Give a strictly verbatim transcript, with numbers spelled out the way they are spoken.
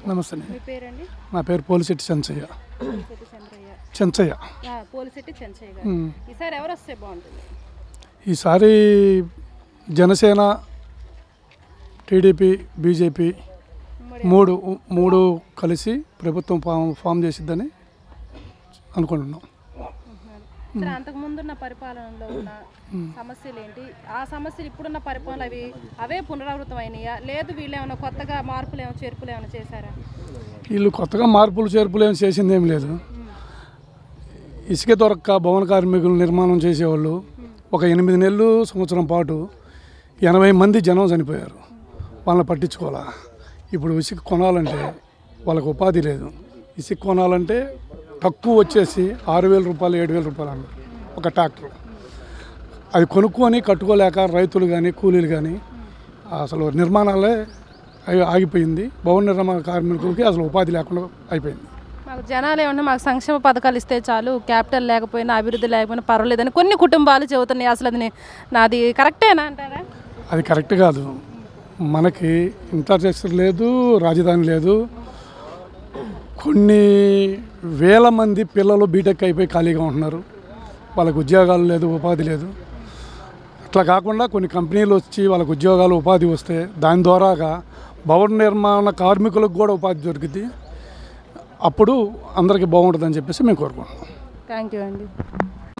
నమస్తే. మీ పేరండి? నా పేరు పోలిశెట్టి చెంచయ్య. పోలిశెట్టి చంద్రయ్య. చెంచయ్య. ఆ, పోలిశెట్టి చెంచయ్య గారు. ఈసారి ఎవరు వస్తే బాగుంటుంది? ఈసారి జనసేన, టీడీపీ, బీజేపీ మూడు మూడు కలిసి ప్రభుత్వం ఫామ్ ఫామ్ చేసిద్దని అనుకుంటున్నాం. సరే, అంతకుముందున్న పరిపాలనలో ఉన్న సమస్యలు ఏంటి? ఆ సమస్యలు ఇప్పుడున్న పరిపాలన అవి అవే పునరావృతం అయినాయా, లేదు వీళ్ళు ఏమైనా కొత్తగా మార్పులు ఏమైనా చేర్పులు ఏమైనా చేశారా? వీళ్ళు కొత్తగా మార్పులు చేర్పులు ఏమి చేసింది ఏం లేదు. ఇసుక దొరక్క భవన కార్మికులు నిర్మాణం చేసేవాళ్ళు ఒక ఎనిమిది నెలలు సంవత్సరం పాటు ఎనభై మంది జనం చనిపోయారు. వాళ్ళని పట్టించుకోవాలా. ఇప్పుడు ఇసుక కొనాలంటే వాళ్ళకు ఉపాధి లేదు. ఇసుక కొనాలంటే తక్కువ వచ్చేసి ఆరు వేల రూపాయలు ఏడు వేల రూపాయలు అన్నారు ఒక ట్రాక్టర్. అది కొనుక్కొని కట్టుకోలేక రైతులు కానీ కూలీలు కానీ అసలు నిర్మాణాలే ఆగిపోయింది. భవన నిర్మాణ కార్మికులకి అసలు ఉపాధి లేకుండా అయిపోయింది. మాకు జనాలు ఏమన్నా మాకు సంక్షేమ పథకాలు ఇస్తే చాలు, క్యాపిటల్ లేకపోయినా అభివృద్ధి లేకపోయినా పర్వాలేదని కొన్ని కుటుంబాలు చెబుతున్నాయి. అసలు అది నాది కరెక్టేనా అంటారా? అది కరెక్ట్ కాదు. మనకి ఇన్ఫ్రాస్ట్రక్చర్ లేదు, రాజధాని లేదు. కొన్ని వేల మంది పిల్లలు బీటెక్ అయిపోయి ఖాళీగా ఉంటున్నారు. వాళ్ళకు ఉద్యోగాలు లేదు, ఉపాధి లేదు. అట్లా కాకుండా కొన్ని కంపెనీలు వచ్చి వాళ్ళకు ఉద్యోగాలు ఉపాధి వస్తే దాని ద్వారాగా భవన నిర్మాణ కార్మికులకు కూడా ఉపాధి దొరికింది. అప్పుడు అందరికీ బాగుంటుందని చెప్పేసి మేము కోరుకుంటున్నాం. థ్యాంక్ యూ అండి.